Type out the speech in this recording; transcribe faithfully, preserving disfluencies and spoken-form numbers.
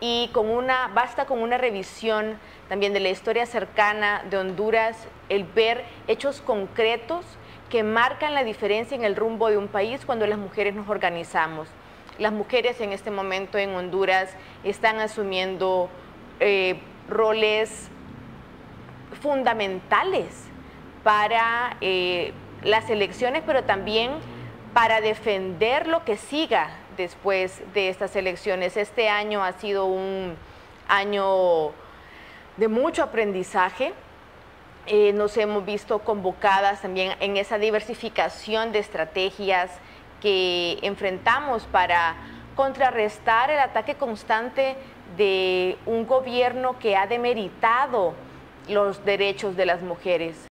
y con una, basta con una revisión también de la historia cercana de Honduras, el ver hechos concretos que marcan la diferencia en el rumbo de un país cuando las mujeres nos organizamos. Las mujeres en este momento en Honduras están asumiendo eh, roles fundamentales para eh, las elecciones, pero también para defender lo que siga después de estas elecciones. Este año ha sido un año de mucho aprendizaje. Eh, nos hemos visto convocadas también en esa diversificación de estrategias que enfrentamos para contrarrestar el ataque constante de un gobierno que ha demeritado los derechos de las mujeres.